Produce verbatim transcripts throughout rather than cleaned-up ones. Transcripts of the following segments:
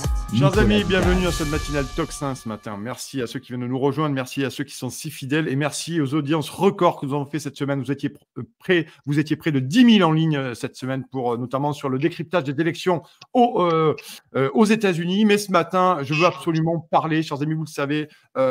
Chers Nicolas amis, Vidal. bienvenue à cette matinale Toxin ce matin. Merci à ceux qui viennent de nous rejoindre, merci à ceux qui sont si fidèles et merci aux audiences records que nous avons fait cette semaine. Vous étiez près, vous étiez près de dix mille en ligne cette semaine pour notamment sur le décryptage des élections aux, euh, euh, aux États-Unis. Mais ce matin, je veux absolument parler, chers amis, vous le savez,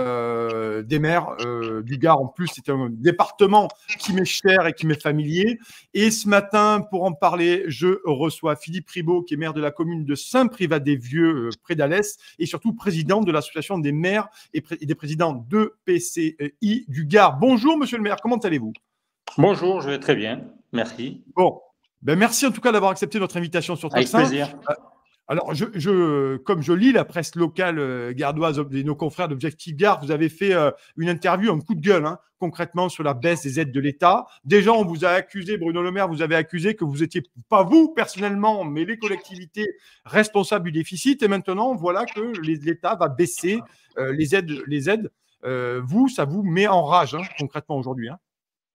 euh, des maires euh, du Gard. En plus, c'est un département qui m'est cher et qui m'est familier. Et ce matin, pour en parler, je reçois Philippe Ribaud, qui est maire de la commune de Saint-Privat-des-Vieux, près d'Alès, et surtout président de l'association des maires et, pré- et des présidents de P C I du Gard. Bonjour, monsieur le maire, comment allez-vous? Bonjour, je vais très bien, merci. Bon, ben merci en tout cas d'avoir accepté notre invitation sur Avec Toxin. plaisir. Euh, Alors, je, je, comme je lis la presse locale euh, gardoise et nos confrères d'Objectif Gard, vous avez fait euh, une interview, un coup de gueule, hein, concrètement, sur la baisse des aides de l'État. Déjà, on vous a accusé, Bruno Le Maire, vous avez accusé que vous étiez, pas vous personnellement, mais les collectivités responsables du déficit. Et maintenant, voilà que l'État va baisser euh, les aides. Les aides. Euh, vous, ça vous met en rage, hein, concrètement, aujourd'hui. Hein.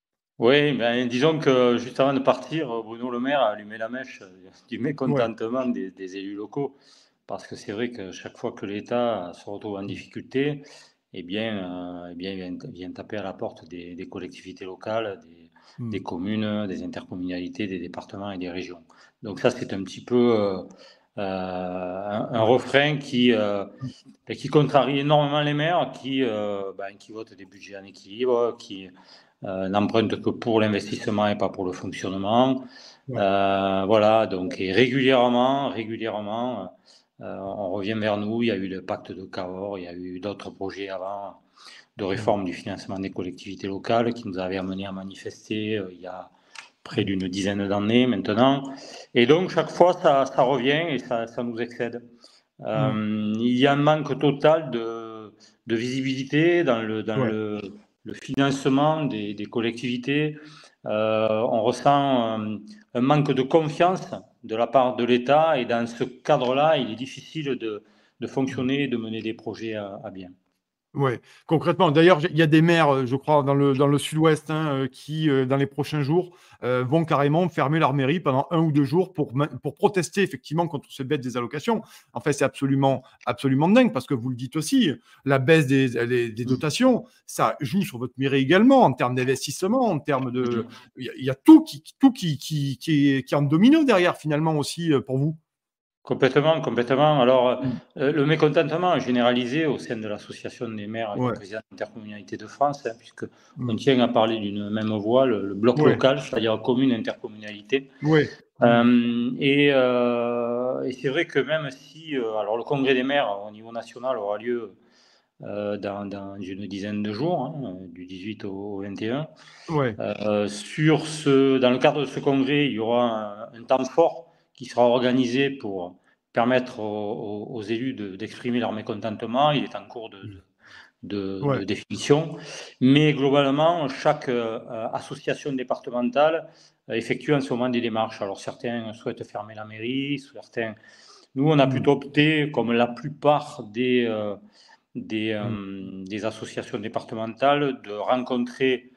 Oui, ben, disons que juste avant de partir, Bruno Le Maire a allumé la mèche du mécontentement ouais. des, des élus locaux. Parce que c'est vrai que chaque fois que l'État se retrouve en difficulté, eh bien, euh, eh bien, il vient, vient taper à la porte des, des collectivités locales, des, mmh. des communes, des intercommunalités, des départements et des régions. Donc ça, c'est un petit peu euh, euh, un, un refrain qui, euh, qui contrarie énormément les maires, qui, euh, ben, qui votent des budgets en équilibre, qui euh, n'empruntent que pour l'investissement et pas pour le fonctionnement. Ouais. Euh, voilà, donc et régulièrement, régulièrement, euh, on revient vers nous. Il y a eu le pacte de Cahors, il y a eu d'autres projets avant de réforme du financement des collectivités locales qui nous avaient amené à manifester euh, il y a près d'une dizaine d'années maintenant. Et donc, chaque fois, ça, ça revient et ça, ça nous excède. Euh, mmh. Il y a un manque total de, de visibilité dans le, dans ouais. le, le financement des, des collectivités. Euh, on ressent un, un manque de confiance de la part de l'État et dans ce cadre-là, il est difficile de, de fonctionner et de mener des projets à, à bien. Oui, concrètement. D'ailleurs, il y a des maires, je crois, dans le, dans le sud-ouest hein, qui, euh, dans les prochains jours, euh, vont carrément fermer leur mairie pendant un ou deux jours pour, pour protester effectivement contre ce baisse des allocations. En fait, c'est absolument, absolument dingue parce que vous le dites aussi, la baisse des, des, des dotations, ça joue sur votre mairie également en termes d'investissement, en termes de... Il y a, il y a tout, qui, tout qui, qui, qui, est, qui est en domino derrière finalement aussi pour vous. Complètement, complètement. Alors, mmh. euh, le mécontentement est généralisé au sein de l'Association des maires et ouais. des présidents d'intercommunalité de France, hein, puisqu'on mmh. tient à parler d'une même voix, le, le bloc ouais. local, c'est-à-dire commune, intercommunalité. Ouais. Euh, mmh. Et, euh, et c'est vrai que même si euh, alors le congrès des maires au niveau national aura lieu euh, dans, dans une dizaine de jours, hein, du dix-huit au vingt et un, ouais. euh, sur ce, dans le cadre de ce congrès, il y aura un, un temps fort qui sera organisé pour permettre aux, aux élus de, d'exprimer leur mécontentement. Il est en cours de, de, de, ouais. de définition. Mais globalement, chaque euh, association départementale euh, effectue en ce moment des démarches. Alors certains souhaitent fermer la mairie, certains... Nous, on a plutôt opté, comme la plupart des, euh, des, euh, des associations départementales, de rencontrer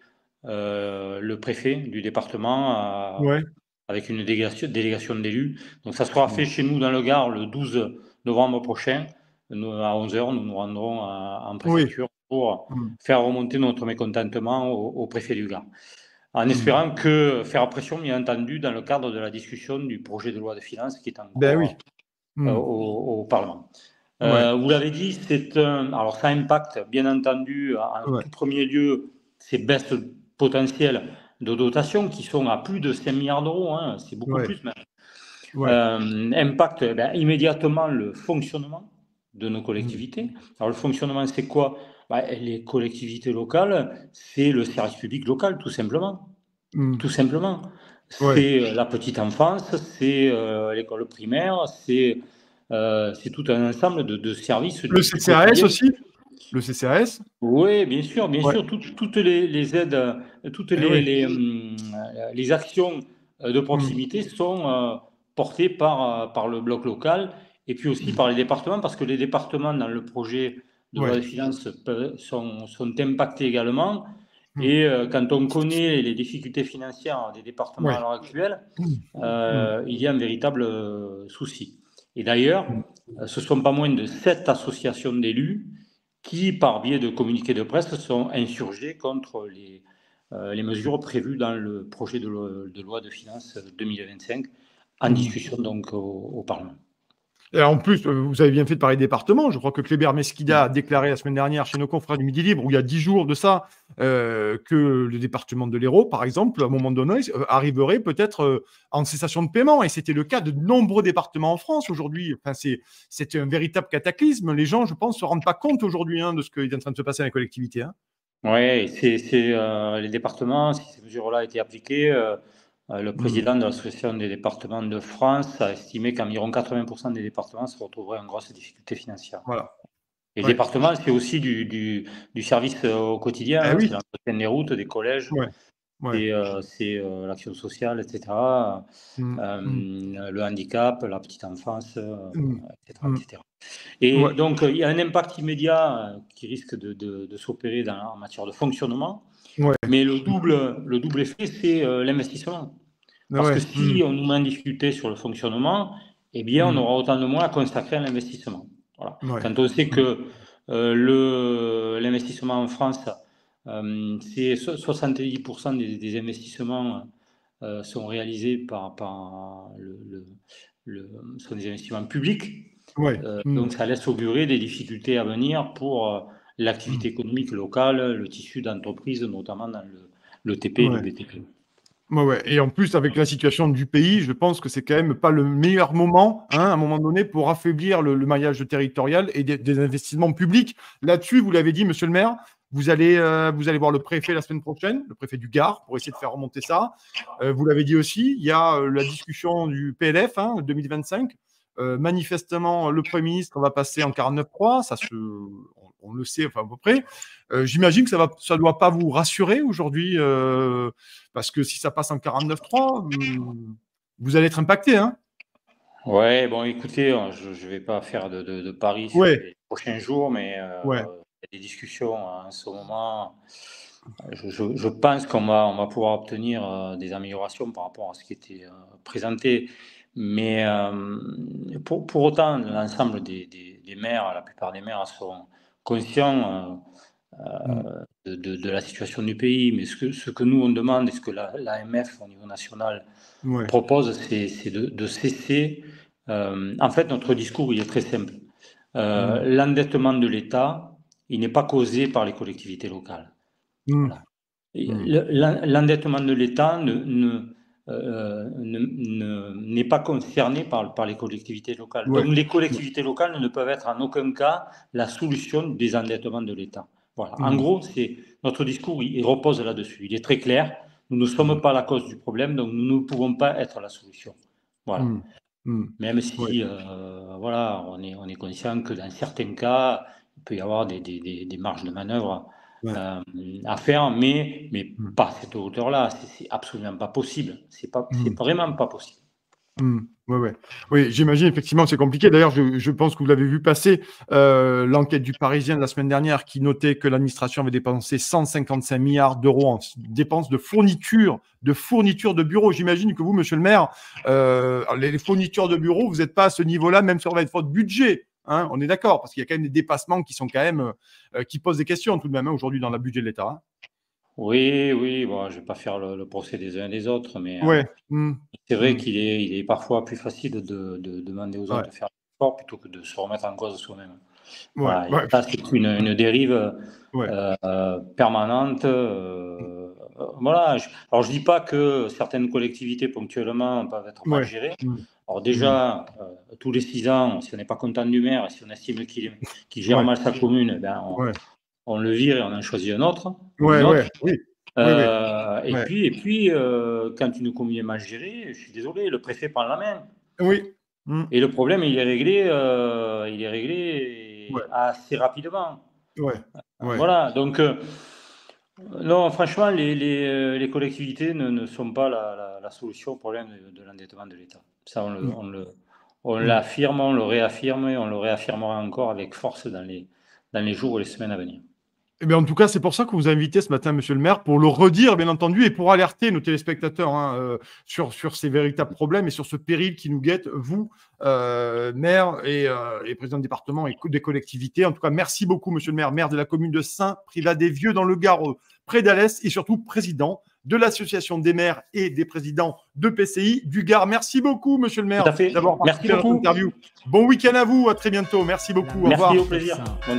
euh, le préfet du département à, ouais. avec une délégation, délégation d'élus. Donc ça sera fait chez nous dans le Gard le douze novembre prochain. Nous, à onze heures, nous nous rendrons à, en préfecture oui. pour mmh. faire remonter notre mécontentement au, au préfet du Gard. En mmh. espérant que faire pression, bien entendu, dans le cadre de la discussion du projet de loi de finances qui est en cours ben oui. mmh. euh, au, au Parlement. Euh, ouais. Vous l'avez dit, c'est un, alors ça impacte bien entendu en ouais. tout premier lieu ces baisses potentielles de dotation qui sont à plus de cinq milliards d'euros, hein, c'est beaucoup ouais. plus même. Ouais. Euh, impacte eh bien, immédiatement le fonctionnement de nos collectivités. Mmh. Alors le fonctionnement, c'est quoi? Ben, les collectivités locales, c'est le service public local, tout simplement. Mmh. Tout simplement. Ouais. C'est la petite enfance, c'est euh, l'école primaire, c'est euh, c'est tout un ensemble de, de services. Le C C A S aussi? Le C C A S? Oui, bien sûr, bien ouais. sûr. Tout, toutes les, les aides, toutes les, oui. les, euh, les actions de proximité mmh. sont euh, portées par, par le bloc local et puis aussi mmh. par les départements, parce que les départements, dans le projet de ouais. loi de finances, sont, sont impactés également. Mmh. Et euh, quand on connaît les difficultés financières des départements ouais. à l'heure actuelle, euh, mmh. il y a un véritable euh, souci. Et d'ailleurs, euh, ce ne sont pas moins de sept associations d'élus qui, par biais de communiqués de presse, sont insurgés contre les, euh, les mesures prévues dans le projet de loi de, loi de finances deux mille vingt-cinq, en Mmh. discussion donc au, au Parlement. Et en plus, euh, vous avez bien fait de parler département. Je crois que Kléber Mesquida a Mmh. déclaré la semaine dernière chez nos confrères du Midi Libre, où il y a dix jours de ça, euh, que le département de l'Hérault, par exemple, à un moment donné, euh, arriverait peut-être euh, en cessation de paiement. Et c'était le cas de nombreux départements en France aujourd'hui. Enfin, c'est, c'est un véritable cataclysme. Les gens, je pense, ne se rendent pas compte aujourd'hui hein, de ce qui est en train de se passer dans les collectivités. Hein. Oui, c'est c'est, euh, les départements, si ces mesures-là étaient appliquées, euh, euh, le Mmh. président de l'Association des départements de France a estimé qu'environ quatre-vingts pour cent des départements se retrouveraient en grosse difficulté financière. Voilà. Et le Ouais. département, c'est aussi du, du, du service euh, au quotidien, Eh hein, c'est oui. l'entretien des routes, des collèges, Ouais. Ouais. c'est euh, c'est, euh, l'action sociale, et cetera, Mmh. euh, Mmh. le handicap, la petite enfance, euh, Mmh. et cetera, Mmh. et cetera. Et Ouais. donc, euh, il y a un impact immédiat euh, qui risque de, de, de s'opérer dans- en matière de fonctionnement. Ouais. Mais le double, le double effet, c'est euh, l'investissement. Parce que Ouais. Mmh. si on nous met en difficulté sur le fonctionnement, eh bien, on Mmh. aura autant de mois à consacrer à l'investissement. Voilà. Ouais. Quand on sait Mmh. que euh, le, l'investissement en France, euh, c'est soixante-dix pour cent des, des investissements euh, sont réalisés par, par le, le, le, sont des investissements publics. Ouais. Euh, Mmh. donc, ça laisse augurer des difficultés à venir pour euh, Mmh. l'activité économique locale, le tissu d'entreprise, notamment dans le, le T P et le Ouais. B T P. Ouais, ouais. Et en plus, avec la situation du pays, je pense que c'est quand même pas le meilleur moment, hein, à un moment donné, pour affaiblir le, le maillage territorial et des, des investissements publics. Là-dessus, vous l'avez dit, monsieur le maire, vous allez, euh, vous allez voir le préfet la semaine prochaine, le préfet du Gard, pour essayer de faire remonter ça. Euh, vous l'avez dit aussi, il y a euh, la discussion du P L F hein, deux mille vingt-cinq. Euh, manifestement, le Premier ministre va passer en quarante-neuf trois, ça se, on, on le sait enfin, à peu près. Euh, J'imagine que ça ne doit pas vous rassurer aujourd'hui. Euh, parce que si ça passe en quarante-neuf trois, hum, vous allez être impacté. Hein. Ouais, bon, écoutez, euh, je ne vais pas faire de, de, de paris sur Ouais, les prochains jours, mais euh, ouais. il y a des discussions hein, en ce moment. Je, je, je pense qu'on va, on va pouvoir obtenir euh, des améliorations par rapport à ce qui était euh, présenté. Mais euh, pour, pour autant, l'ensemble des, des, des maires, la plupart des maires sont conscients euh, Hum, euh, de, de, de la situation du pays. Mais ce que, ce que nous, on demande et ce que l'A M F au niveau national ouais. propose, c'est de, de cesser. Euh, en fait, notre discours, il est très simple. Euh, Hum, L'endettement de l'État, il n'est pas causé par les collectivités locales. hum, Voilà. hum. L'endettement de l'État ne, ne, euh, ne, ne, n'est pas concerné par, par les collectivités locales. Donc Ouais. les collectivités locales ne peuvent être en aucun cas la solution des endettements de l'État. Voilà. En Hum, gros, c'est notre discours, il, il repose là-dessus. Il est très clair. Nous ne hum, sommes pas la cause du problème, donc nous ne pouvons pas être la solution. Voilà. hum, hum. Même Ouais. si, euh, voilà, on est, on est conscient que dans certains cas, il peut y avoir des, des, des, des marges de manœuvre Ouais. euh, à faire, mais, mais Hum, pas à cette hauteur-là. C'est absolument pas possible. C'est pas, c'est hum. vraiment pas possible. Mmh. Ouais, ouais. Oui, j'imagine effectivement c'est compliqué. D'ailleurs, je, je pense que vous l'avez vu passer euh, l'enquête du Parisien de la semaine dernière qui notait que l'administration avait dépensé cent cinquante-cinq milliards d'euros en dépenses de fourniture, de fourniture de bureaux. J'imagine que vous, monsieur le maire, euh, les, les fournitures de bureaux, vous n'êtes pas à ce niveau-là, même sur votre budget. Hein, on est d'accord, parce qu'il y a quand même des dépassements qui sont quand même euh, qui posent des questions tout de même hein, aujourd'hui dans le budget de l'État. Hein. Oui, oui, bon, je vais pas faire le, le procès des uns et des autres, mais euh, Ouais. Mmh. c'est vrai Mmh. qu'il est, il est parfois plus facile de, de demander aux autres Ouais. de faire un effort plutôt que de se remettre en cause soi-même. Ouais. Voilà, et Ouais. ça, c'est une, une dérive Ouais. euh, permanente. Euh, voilà. Je- alors, je dis pas que certaines collectivités, ponctuellement, peuvent être mal Ouais. gérées. Mmh. Alors, Mmh. déjà, euh, tous les six ans, si on n'est pas content du maire, si on estime qu'il qu'il gère Ouais. mal sa commune, eh ben, on, Ouais. on le vire et on en choisit un autre ou Ouais, une autre. ouais, oui, oui, oui, Euh, et ouais, puis, et puis euh, quand une commune est mal gérée, je suis désolé, le préfet prend la main. oui, mmh, Et le problème, il est réglé, euh, il est réglé ouais, assez rapidement. ouais, ouais, Voilà, donc euh, non, franchement, les, les, euh, les collectivités ne, ne sont pas la, la, la solution au problème de, de l'endettement de l'État. Ça, on le, mmh, on le, on mmh. l'affirme, on le réaffirme et on le réaffirmera encore avec force dans les, dans les jours et les semaines à venir. Eh bien, en tout cas, c'est pour ça qu'on vous a invité ce matin, monsieur le maire, pour le redire, bien entendu, et pour alerter nos téléspectateurs hein, euh, sur, sur ces véritables problèmes et sur ce péril qui nous guette, vous, euh, maire et, euh, et président de département et des collectivités. En tout cas, merci beaucoup, monsieur le maire, maire de la commune de Saint-Privat-des-Vieux dans le Gard, près d'Alès, et surtout président de l'association des maires et des présidents de P C I du Gard. Merci beaucoup, monsieur le maire, d'avoir participé à notre interview. Bon week-end à vous, à très bientôt. Merci beaucoup. Merci, au revoir. au plaisir.